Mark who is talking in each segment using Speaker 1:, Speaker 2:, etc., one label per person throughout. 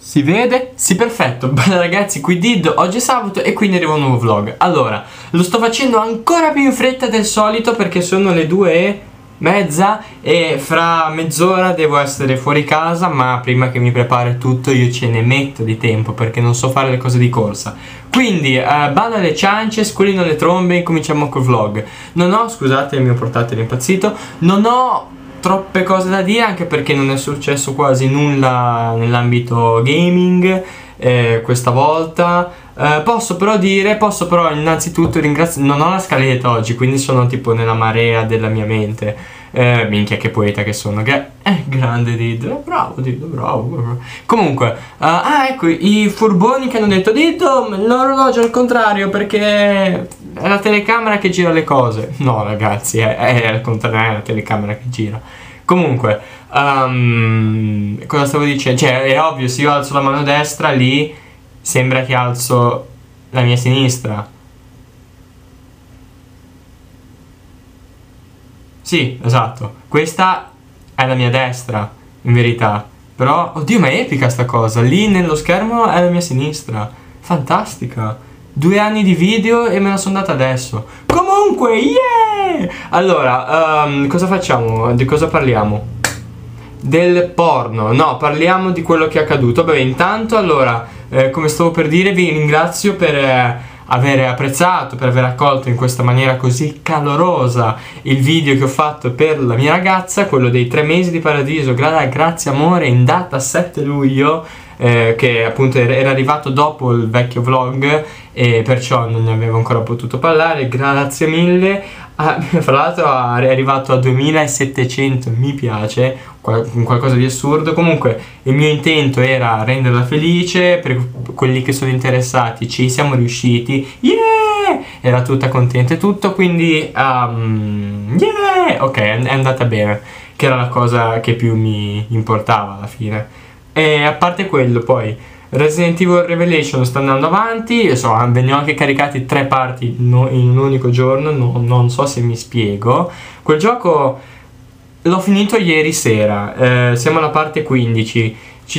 Speaker 1: Si vede? Sì, perfetto. Bene ragazzi, qui Did, oggi è sabato e quindi arriva un nuovo vlog. Allora, lo sto facendo ancora più in fretta del solito perché sono le 2:30 e fra mezz'ora devo essere fuori casa, ma prima che mi prepari tutto io ce ne metto di tempo perché non so fare le cose di corsa. Quindi, bada alle ciance, squillino le trombe, incominciamo col vlog. Scusate il mio portatile impazzito, non ho troppe cose da dire anche perché non è successo quasi nulla nell'ambito gaming questa volta. Posso però innanzitutto ringraziare. Non ho la scaletta oggi, quindi sono tipo nella marea della mia mente. Minchia che poeta che sono. Grande Did. Bravo Did, bravo. Comunque ecco i furboni che hanno detto Did, l'orologio al contrario perché è la telecamera che gira le cose. No ragazzi, è al contrario, è la telecamera che gira. Comunque cosa stavo dicendo? Cioè è ovvio, se io alzo la mano destra lì sembra che alzo la mia sinistra. Sì, esatto. Questa è la mia destra, in verità. Però, oddio, ma è epica sta cosa. Lì nello schermo è la mia sinistra. Fantastica. 2 anni di video e me la sono data adesso. Comunque, yeah! Allora, cosa facciamo? Di cosa parliamo? Del porno. No, parliamo di quello che è accaduto. Beh, intanto, allora, come stavo per dire, vi ringrazio per aver apprezzato, per aver accolto in questa maniera così calorosa il video che ho fatto per la mia ragazza, quello dei 3 mesi di paradiso. Grazie amore, in data 7 luglio, che appunto era arrivato dopo il vecchio vlog e perciò non ne avevo ancora potuto parlare. Grazie mille. Fra l'altro è arrivato a 2700 mi piace, qualcosa di assurdo. Comunque il mio intento era renderla felice, per quelli che sono interessati ci siamo riusciti, yeah! Era tutta contenta e tutto, quindi yeah! Ok, è andata bene, che era la cosa che più mi importava alla fine. E a parte quello, poi Resident Evil Revelation sta andando avanti, ve ne ho anche caricati 3 parti in un unico giorno, non so se mi spiego. Quel gioco l'ho finito ieri sera, siamo alla parte 15, ci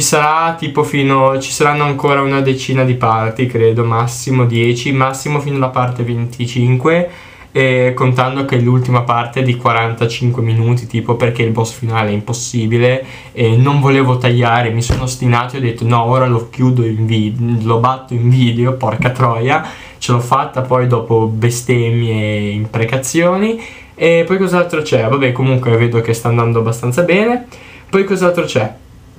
Speaker 1: saranno ancora una decina di parti, credo, massimo 10, massimo fino alla parte 25, contando che l'ultima parte è di 45 minuti tipo, perché il boss finale è impossibile e non volevo tagliare, mi sono ostinato e ho detto no, ora lo chiudo in video, lo batto in video, porca troia. Ce l'ho fatta poi dopo bestemmie e imprecazioni. E poi cos'altro c'è? Vabbè, comunque vedo che sta andando abbastanza bene. Poi cos'altro c'è?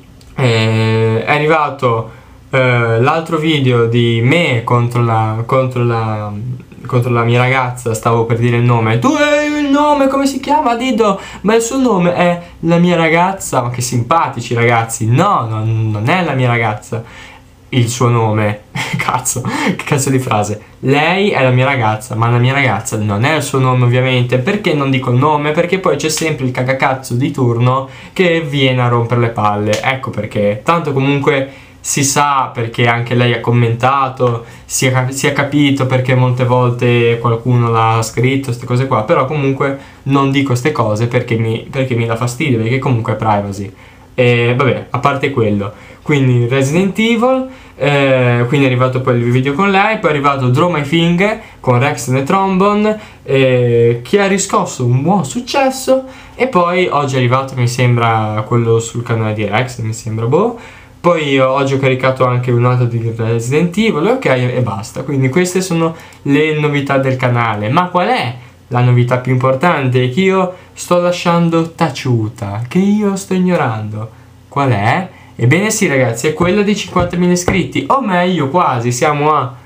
Speaker 1: È arrivato l'altro video di me contro la mia ragazza. Stavo per dire il nome. Tu hai il nome, come si chiama Dido? Ma il suo nome è la mia ragazza. Ma che simpatici ragazzi. No, non è la mia ragazza. Il suo nome. Cazzo, che cazzo di frase. Lei è la mia ragazza, ma la mia ragazza non è il suo nome ovviamente. Perché non dico il nome? Perché poi c'è sempre il cagacazzo di turno che viene a rompere le palle. Ecco perché. Tanto comunque si sa, perché anche lei ha commentato, si è capito perché molte volte qualcuno l'ha scritto, queste cose qua. Però comunque non dico queste cose perché mi dà fastidio, perché comunque è privacy. E vabbè, a parte quello, quindi Resident Evil, quindi è arrivato poi il video con lei, poi è arrivato Draw My Finger con Rex e Trombone, che ha riscosso un buon successo. E poi oggi è arrivato, mi sembra, quello sul canale di Rex, mi sembra, boh. Poi oggi ho caricato anche un altro di Resident Evil, ok, e basta. Quindi queste sono le novità del canale. Ma qual è la novità più importante che io sto lasciando taciuta, che io sto ignorando? Qual è? Ebbene sì ragazzi, è quella dei 50.000 iscritti, o meglio quasi, siamo a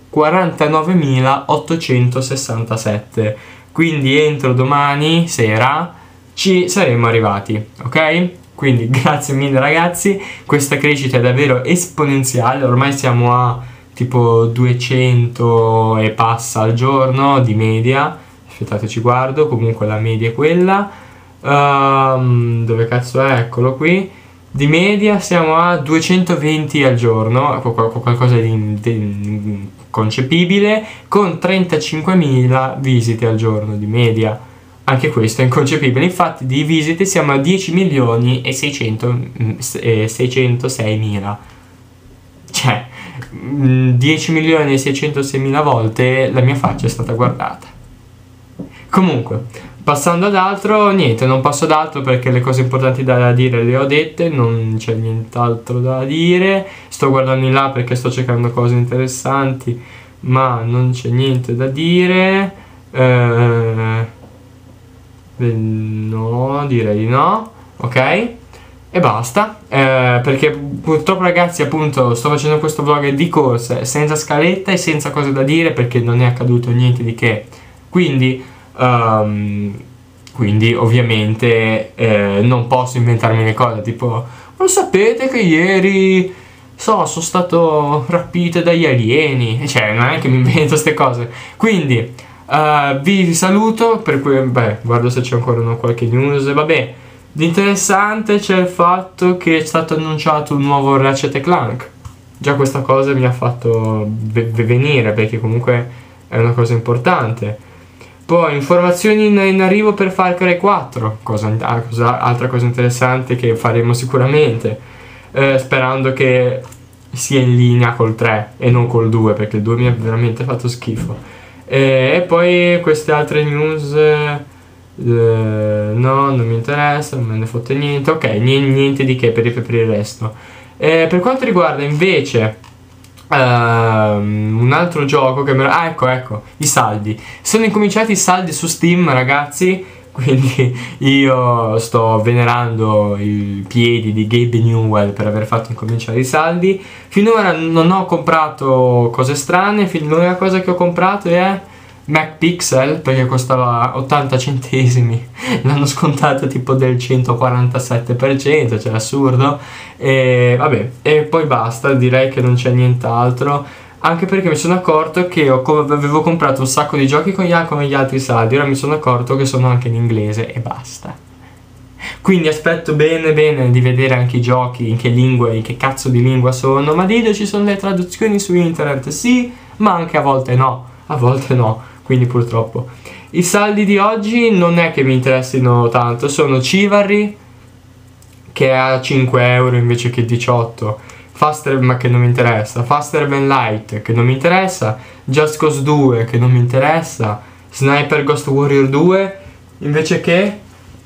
Speaker 1: 49.867. Quindi entro domani sera ci saremo arrivati, ok? Quindi grazie mille ragazzi, questa crescita è davvero esponenziale, ormai siamo a tipo 200 e passa al giorno di media. Aspettate, ci guardo, comunque la media è quella. Dove cazzo è? Eccolo qui. Di media siamo a 220 al giorno, qualcosa di inconcepibile, con 35.000 visite al giorno di media. Anche questo è inconcepibile, infatti di visite siamo a 10.606.000. Cioè, 10.606.000 volte la mia faccia è stata guardata. Comunque, passando ad altro, niente, non passo ad altro perché le cose importanti da dire le ho dette, non c'è nient'altro da dire. Sto guardando in là perché sto cercando cose interessanti, ma non c'è niente da dire. No, direi di no. Ok? E basta, perché purtroppo ragazzi, appunto, sto facendo questo vlog di corsa senza scaletta e senza cose da dire perché non è accaduto niente di che. Quindi ovviamente non posso inventarmi le cose, tipo, lo sapete che ieri sono stato rapito dagli alieni? Cioè, non è che mi invento queste cose. Quindi vi saluto per guardo se c'è ancora qualche news. Vabbè, di interessante c'è il fatto che è stato annunciato un nuovo Ratchet & Clank. Già questa cosa mi ha fatto venire, perché comunque è una cosa importante. Poi informazioni in arrivo per Far Cry 4, altra cosa interessante che faremo sicuramente, sperando che sia in linea col 3 e non col 2, perché il 2 mi ha veramente fatto schifo. E poi queste altre news, no, non mi interessa, non me ne fotte niente. Ok, niente di che per il resto. Per quanto riguarda invece un altro gioco che ecco, i saldi. Sono incominciati i saldi su Steam, ragazzi, quindi io sto venerando i piedi di Gabe Newell per aver fatto incominciare i saldi. Finora non ho comprato cose strane, l'unica cosa che ho comprato è MacPixel, perché costava 80 centesimi, l'hanno scontato tipo del 147%, cioè assurdo. E vabbè, e poi basta, direi che non c'è nient'altro, anche perché mi sono accorto che avevo comprato un sacco di giochi con gli altri saldi, ora mi sono accorto che sono anche in inglese e basta. Quindi aspetto bene di vedere anche i giochi, in che cazzo di lingua sono. Ma Dido, ci sono le traduzioni su internet? Sì, ma anche a volte no, quindi purtroppo. I saldi di oggi non è che mi interessino tanto, sono Chivalry, che è a 5 euro invece che 18, ma che non mi interessa, Faster Than Light, che non mi interessa, Just Cause 2, che non mi interessa, Sniper Ghost Warrior 2, invece che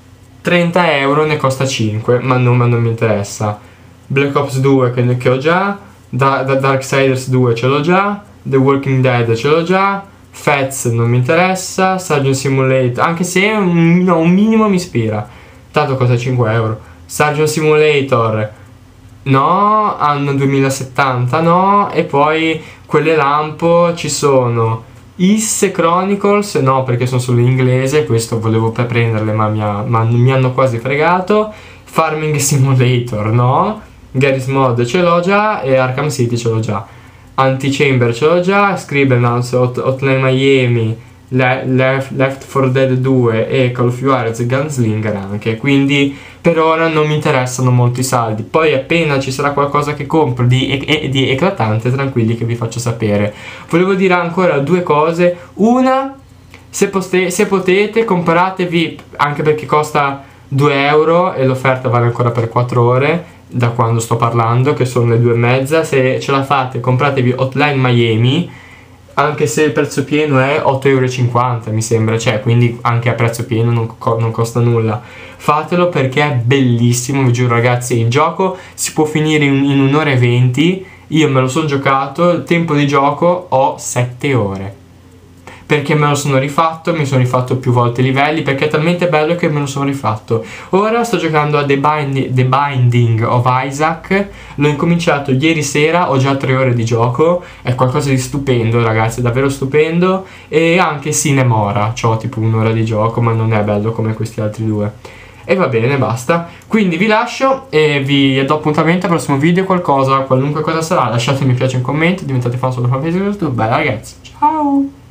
Speaker 1: 30 euro ne costa 5, ma non mi interessa, Black Ops 2 che ho già, Darksiders 2 ce l'ho già, The Walking Dead ce l'ho già, Fats non mi interessa, Surgeon Simulator, anche se un minimo mi ispira, tanto costa 5 euro, Surgeon Simulator no, anno 2070 no, e poi quelle lampo ci sono Is Chronicles, no perché sono solo in inglese, questo volevo per prenderle ma mi hanno quasi fregato, Farming Simulator no, Garry's Mod ce l'ho già e Arkham City ce l'ho già, Antichamber ce l'ho già, Scribblenauts, Hotline Miami, Left 4 Dead 2 e Call of Juarez Gunslinger anche, quindi per ora non mi interessano molto i saldi, poi appena ci sarà qualcosa che compro di eclatante, tranquilli che vi faccio sapere. Volevo dire ancora due cose, una, se potete comparatevi, anche perché costa 2 euro e l'offerta vale ancora per 4 ore da quando sto parlando, che sono le 2:30, se ce la fate compratevi Hotline Miami, anche se il prezzo pieno è 8,50 euro mi sembra, cioè quindi anche a prezzo pieno non costa nulla. Fatelo perché è bellissimo, vi giuro ragazzi, il gioco si può finire in 1 ora e 20, io me lo sono giocato, il tempo di gioco ho 7 ore. Perché me lo sono rifatto, mi sono rifatto più volte i livelli, perché è talmente bello che me lo sono rifatto. Ora sto giocando a The Binding of Isaac, l'ho incominciato ieri sera, ho già 3 ore di gioco, è qualcosa di stupendo ragazzi, davvero stupendo, e anche Cinemora, c'ho tipo 1 ora di gioco, ma non è bello come questi altri due. E va bene, basta. Quindi vi lascio e vi do appuntamento al prossimo video, qualunque cosa sarà, lasciate mi piace in commento, diventate fan sulla fanpage su YouTube, bella ragazzi, ciao!